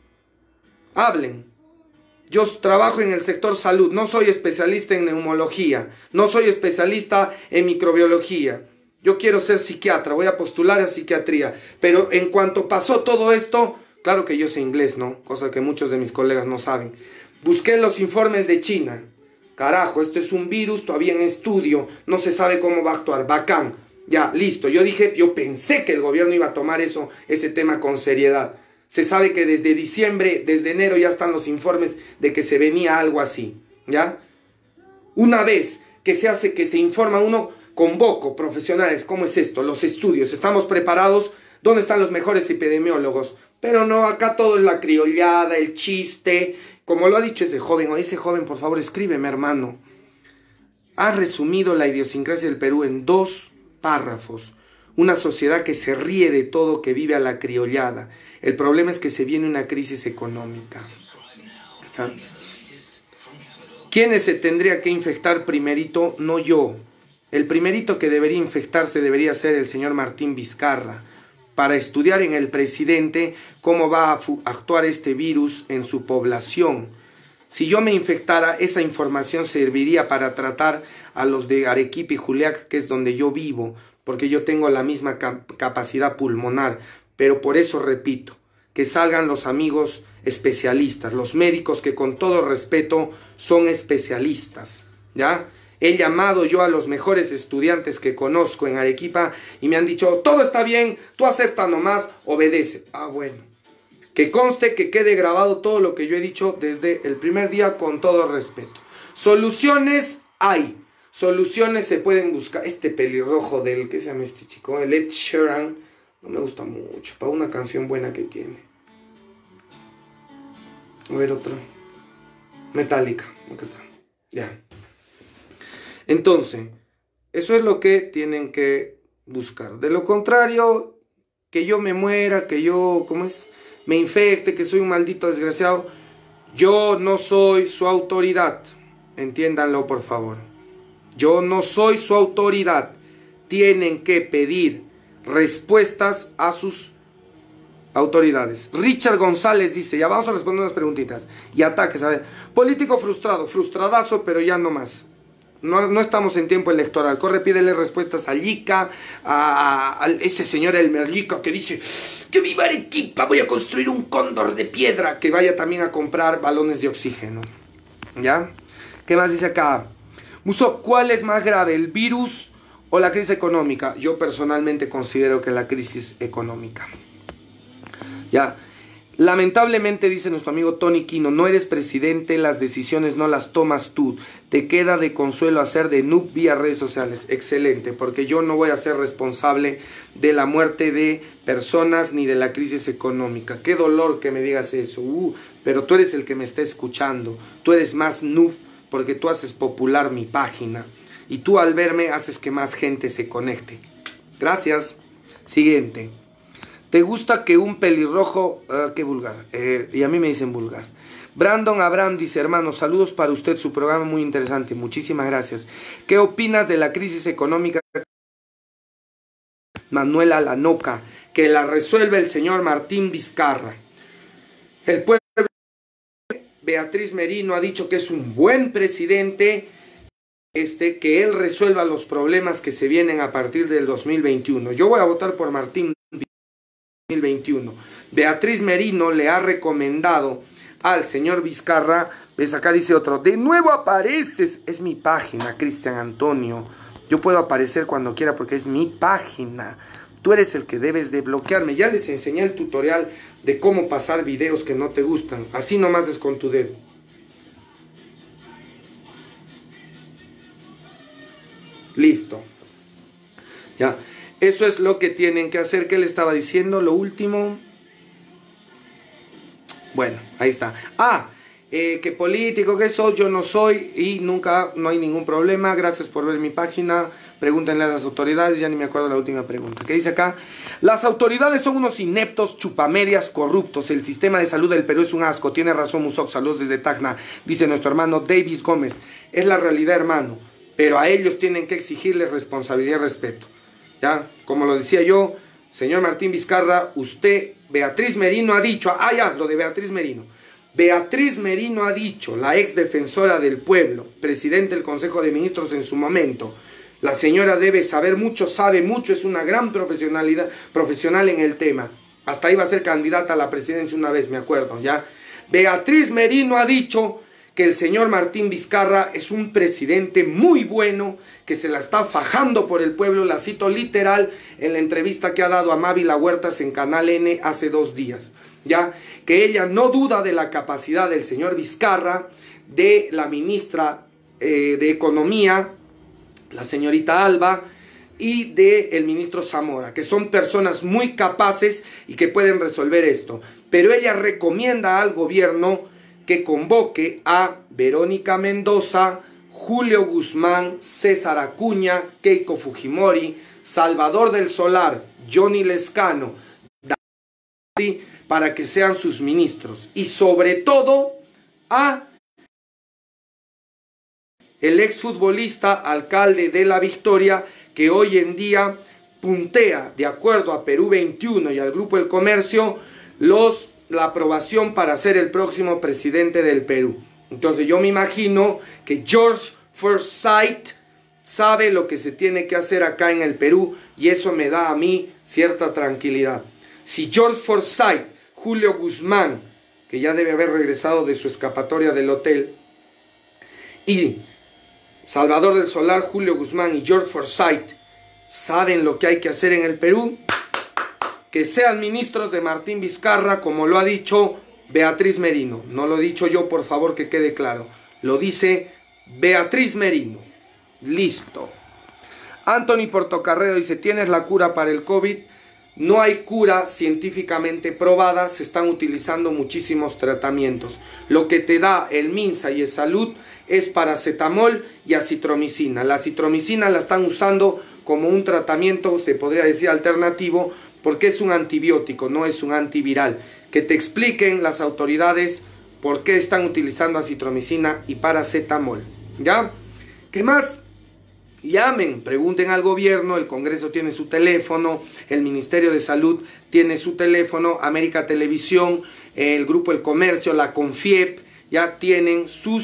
hablen. Yo trabajo en el sector salud, no soy especialista en neumología, no soy especialista en microbiología. Yo quiero ser psiquiatra, voy a postular a psiquiatría. Pero en cuanto pasó todo esto, claro que yo sé inglés, ¿no? Cosa que muchos de mis colegas no saben. Busqué los informes de China. Carajo, esto es un virus todavía en estudio, no se sabe cómo va a actuar. Bacán, ya, listo. Yo dije, yo pensé que el gobierno iba a tomar eso, ese tema con seriedad. Se sabe que desde diciembre, desde enero ya están los informes de que se venía algo así, ¿ya? Una vez que se hace, que se informa uno, convoco profesionales, ¿cómo es esto? Los estudios, ¿estamos preparados? ¿Dónde están los mejores epidemiólogos? Pero no, acá todo es la criollada, el chiste. Como lo ha dicho ese joven, o ese joven, por favor, escríbeme, hermano. Ha resumido la idiosincrasia del Perú en dos párrafos. Una sociedad que se ríe de todo, que vive a la criollada. El problema es que se viene una crisis económica. ¿Ah? ¿Quiénes se tendría que infectar primerito? No yo. El primerito que debería infectarse debería ser el señor Martín Vizcarra, para estudiar en el presidente cómo va a actuar este virus en su población. Si yo me infectara, esa información serviría para tratar a los de Arequipa y Juliaca, que es donde yo vivo, porque yo tengo la misma cap- capacidad pulmonar. Pero por eso repito, que salgan los amigos especialistas, los médicos que con todo respeto son especialistas, ¿ya? He llamado yo a los mejores estudiantes que conozco en Arequipa y me han dicho, todo está bien, tú acepta nomás, obedece. Ah, bueno. Que conste, que quede grabado todo lo que yo he dicho desde el primer día con todo respeto. Soluciones hay. Soluciones se pueden buscar. Este pelirrojo del, ¿qué se llama este chico? El Ed Sheeran. No me gusta mucho, para una canción buena que tiene. A ver otro. Metallica. Acá está. Ya. Entonces, eso es lo que tienen que buscar. De lo contrario, que yo me muera, que yo, ¿cómo es? Me infecte, que soy un maldito desgraciado. Yo no soy su autoridad. Entiéndanlo, por favor. Yo no soy su autoridad. Tienen que pedir respuestas a sus autoridades. Richard González dice, ya vamos a responder unas preguntitas. Y ataques, a ver. Político frustrado, frustradazo, pero ya no más. No, no estamos en tiempo electoral. Corre, pídele respuestas a Yica, a, a, a ese señor Elmer Yica que dice que viva Arequipa, voy a construir un cóndor de piedra, que vaya también a comprar balones de oxígeno. ¿Ya? ¿Qué más dice acá? Muso, ¿cuál es más grave, el virus o la crisis económica? Yo personalmente considero que la crisis económica. ¿Ya? Lamentablemente, dice nuestro amigo Tony Quino, no eres presidente, las decisiones no las tomas tú. Te queda de consuelo hacer de noob vía redes sociales. Excelente, porque yo no voy a ser responsable de la muerte de personas ni de la crisis económica. Qué dolor que me digas eso. Uh, pero tú eres el que me está escuchando. Tú eres más noob porque tú haces popular mi página. Y tú al verme haces que más gente se conecte. Gracias. Siguiente. ¿Te gusta que un pelirrojo... Uh, qué vulgar. Eh, y a mí me dicen vulgar. Brandon Abraham dice, hermano, saludos para usted, su programa muy interesante. Muchísimas gracias. ¿Qué opinas de la crisis económica? Manuela Lanoca, que la resuelve el señor Martín Vizcarra. El pueblo... Beatriz Merino ha dicho que es un buen presidente, este, que él resuelva los problemas que se vienen a partir del dos mil veintiuno. Yo voy a votar por Martín dos mil veintiuno. Beatriz Merino le ha recomendado al señor Vizcarra, ves acá dice otro, de nuevo apareces, es mi página, Cristian Antonio, yo puedo aparecer cuando quiera porque es mi página, tú eres el que debes de bloquearme, ya les enseñé el tutorial de cómo pasar videos que no te gustan, así nomás es con tu dedo. Listo. Ya, eso es lo que tienen que hacer. ¿Qué le estaba diciendo? Lo último. Bueno, ahí está. Ah, eh, que político que soy, yo no soy y nunca, no hay ningún problema. Gracias por ver mi página. Pregúntenle a las autoridades, ya ni me acuerdo la última pregunta. ¿Qué dice acá? Las autoridades son unos ineptos, chupamedias, corruptos. El sistema de salud del Perú es un asco. Tiene razón Musoc, saludos desde Tacna. Dice nuestro hermano Davis Gómez. Es la realidad, hermano. Pero a ellos tienen que exigirles responsabilidad y respeto. ¿Ya? Como lo decía yo, señor Martín Vizcarra, usted, Beatriz Merino ha dicho, ah ya, lo de Beatriz Merino. Beatriz Merino ha dicho, la ex defensora del pueblo, presidente del Consejo de Ministros en su momento, la señora debe saber mucho, sabe mucho, es una gran profesionalidad, profesional en el tema. Hasta iba a ser candidata a la presidencia una vez, me acuerdo, ¿ya? Beatriz Merino ha dicho que el señor Martín Vizcarra es un presidente muy bueno, que se la está fajando por el pueblo, la cito literal en la entrevista que ha dado a Mávila Huertas en Canal N hace dos días, ya, que ella no duda de la capacidad del señor Vizcarra, de la ministra eh, de Economía, la señorita Alba, y del ministro Zamora, que son personas muy capaces y que pueden resolver esto, pero ella recomienda al gobierno que convoque a Verónica Mendoza, Julio Guzmán, César Acuña, Keiko Fujimori, Salvador del Solar, Johnny Lescano, para que sean sus ministros. Y sobre todo a el exfutbolista alcalde de La Victoria, que hoy en día puntea, de acuerdo a Perú veintiuno y al Grupo El Comercio, los... la aprobación para ser el próximo presidente del Perú. Entonces yo me imagino que George Forsyth sabe lo que se tiene que hacer acá en el Perú y eso me da a mí cierta tranquilidad. Si George Forsyth, Julio Guzmán, que ya debe haber regresado de su escapatoria del hotel, y Salvador del Solar, Julio Guzmán y George Forsyth saben lo que hay que hacer en el Perú, que sean ministros de Martín Vizcarra, como lo ha dicho Beatriz Merino. No lo he dicho yo, por favor, que quede claro. Lo dice Beatriz Merino. Listo. Anthony Portocarrero dice, ¿tienes la cura para el COVID? No hay cura científicamente probada, se están utilizando muchísimos tratamientos. Lo que te da el MINSA y el Salud es paracetamol y acitromicina. La acitromicina la están usando como un tratamiento, se podría decir alternativo, porque es un antibiótico, no es un antiviral. Que te expliquen las autoridades por qué están utilizando acitromicina y paracetamol. ¿Ya? ¿Qué más? Llamen, pregunten al gobierno, el Congreso tiene su teléfono, el Ministerio de Salud tiene su teléfono, América Televisión, el Grupo El Comercio, la CONFIEP, ya tienen sus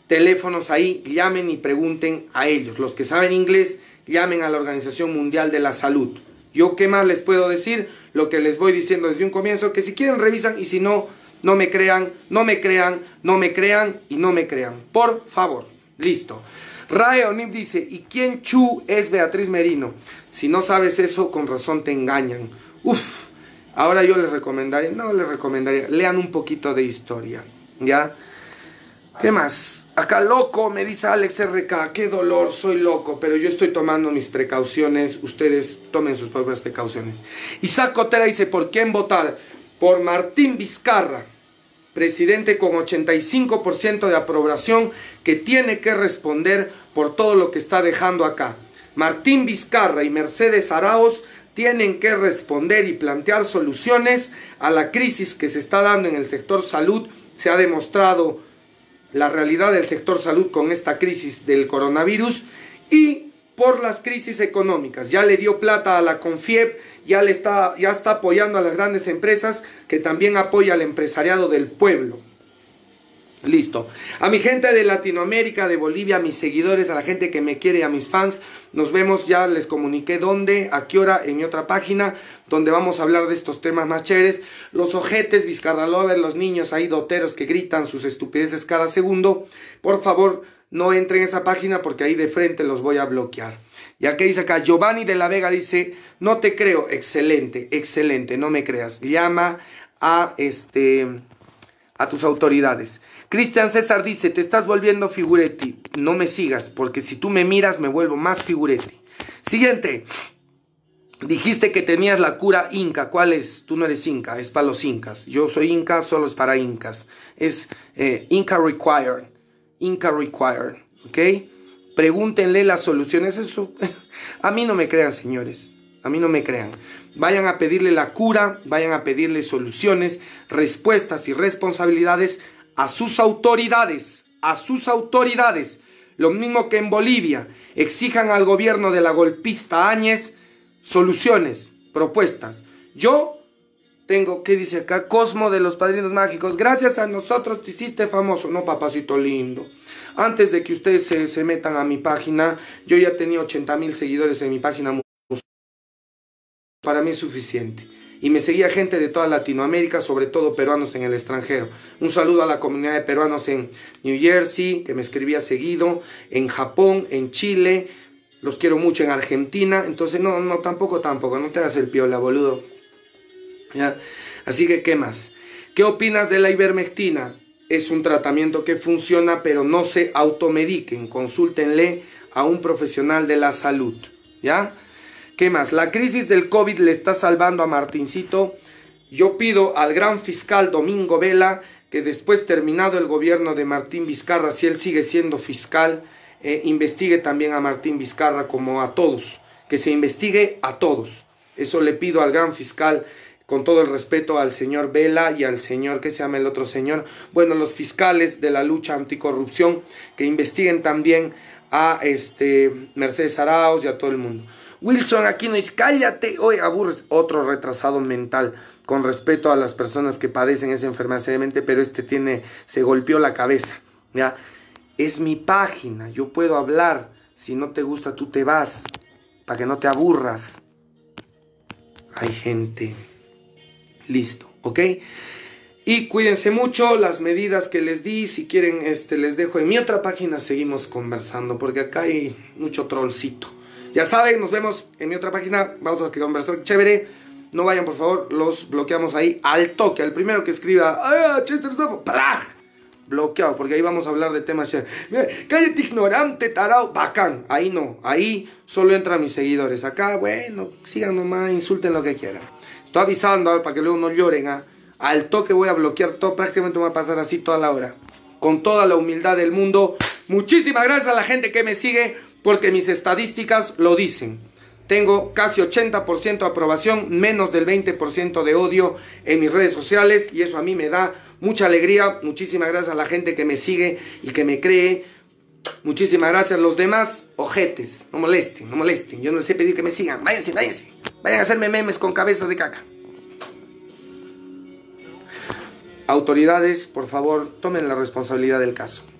teléfonos ahí, llamen y pregunten a ellos. Los que saben inglés, llamen a la Organización Mundial de la Salud. Yo, ¿qué más les puedo decir? Lo que les voy diciendo desde un comienzo, que si quieren revisan y si no, no me crean, no me crean, no me crean y no me crean. Por favor, listo. Rae Onip dice, ¿y quién chu es Beatriz Merino? Si no sabes eso, con razón te engañan. Uf, ahora yo les recomendaría, no les recomendaría, lean un poquito de historia, ¿ya? ¿Qué más? Acá loco, me dice Alex R K, qué dolor, soy loco, pero yo estoy tomando mis precauciones, ustedes tomen sus propias precauciones. Isaac Cotera dice, ¿por quién votar? Por Martín Vizcarra, presidente con ochenta y cinco por ciento de aprobación, que tiene que responder por todo lo que está dejando acá. Martín Vizcarra y Mercedes Arauz tienen que responder y plantear soluciones a la crisis que se está dando en el sector salud. Se ha demostrado la realidad del sector salud con esta crisis del coronavirus y por las crisis económicas. Ya le dio plata a la CONFIEP, ya, le está, ya está apoyando a las grandes empresas, que también apoya al empresariado del pueblo. Listo. A mi gente de Latinoamérica, de Bolivia, a mis seguidores, a la gente que me quiere, a mis fans, nos vemos, ya les comuniqué dónde, a qué hora, en mi otra página, donde vamos a hablar de estos temas más chéveres. Los ojetes, Vizcarra Lover, los niños ahí doteros que gritan sus estupideces cada segundo, por favor, no entren en esa página porque ahí de frente los voy a bloquear. Y aquí dice acá, Giovanni de la Vega dice, no te creo, excelente, excelente, no me creas, llama a, este, a tus autoridades. Cristian César dice, te estás volviendo figurete, no me sigas, porque si tú me miras me vuelvo más figurete. Siguiente, dijiste que tenías la cura inca, ¿cuál es? Tú no eres inca, es para los incas, yo soy inca, solo es para incas, es eh, Inca Required, Inca Required, ¿ok? Pregúntenle las soluciones, eso, a mí no me crean, señores, a mí no me crean. Vayan a pedirle la cura, vayan a pedirle soluciones, respuestas y responsabilidades a sus autoridades, a sus autoridades. Lo mismo que en Bolivia, exijan al gobierno de la golpista Áñez soluciones, propuestas. Yo tengo, ¿qué dice acá? Cosmo de los Padrinos Mágicos, gracias a nosotros te hiciste famoso. No, papacito lindo. Antes de que ustedes se, se metan a mi página, yo ya tenía ochenta mil seguidores en mi página. Para mí es suficiente. Y me seguía gente de toda Latinoamérica, sobre todo peruanos en el extranjero. Un saludo a la comunidad de peruanos en New Jersey, que me escribía seguido, en Japón, en Chile, los quiero mucho, en Argentina. Entonces, no, no, tampoco, tampoco, no te hagas el piola, boludo. ¿Ya? Así que, ¿qué más? ¿Qué opinas de la ivermectina? Es un tratamiento que funciona, pero no se automediquen. Consúltenle a un profesional de la salud, ¿ya? ¿Qué más? La crisis del COVID le está salvando a Martincito. Yo pido al gran fiscal Domingo Vela que después, terminado el gobierno de Martín Vizcarra, si él sigue siendo fiscal, eh, investigue también a Martín Vizcarra como a todos. Que se investigue a todos. Eso le pido al gran fiscal, con todo el respeto al señor Vela y al señor, ¿qué se llama el otro señor? Bueno, los fiscales de la lucha anticorrupción, que investiguen también a este, Mercedes Arauz y a todo el mundo. Wilson Aquino dice, cállate, hoy aburres, otro retrasado mental, con respeto a las personas que padecen esa enfermedad seriamente, pero este tiene, se golpeó la cabeza, ¿ya? Es mi página, yo puedo hablar, si no te gusta tú te vas, para que no te aburras. Hay gente, listo, ¿ok? Y cuídense mucho, las medidas que les di, si quieren este, les dejo en mi otra página, seguimos conversando, porque acá hay mucho trollcito. Ya saben, nos vemos en mi otra página, vamos a conversar chévere. No vayan, por favor, los bloqueamos ahí al toque. Al primero que escriba, ¡ah, Chester Sofo! ¡Palag! Bloqueado, porque ahí vamos a hablar de temas chéveres. Cállate, ignorante, tarao, bacán. Ahí no, ahí solo entran mis seguidores. Acá, bueno, sigan nomás, insulten lo que quieran. Estoy avisando, a ver, para que luego no lloren, ¿ah? Al toque voy a bloquear todo, prácticamente me va a pasar así toda la hora. Con toda la humildad del mundo. Muchísimas gracias a la gente que me sigue, porque mis estadísticas lo dicen. Tengo casi ochenta por ciento de aprobación, menos del veinte por ciento de odio en mis redes sociales, y eso a mí me da mucha alegría. Muchísimas gracias a la gente que me sigue y que me cree. Muchísimas gracias. Los demás, ojetes, no molesten, no molesten. Yo no les he pedido que me sigan. Váyanse, váyanse. Vayan a hacerme memes con cabeza de caca. Autoridades, por favor, tomen la responsabilidad del caso.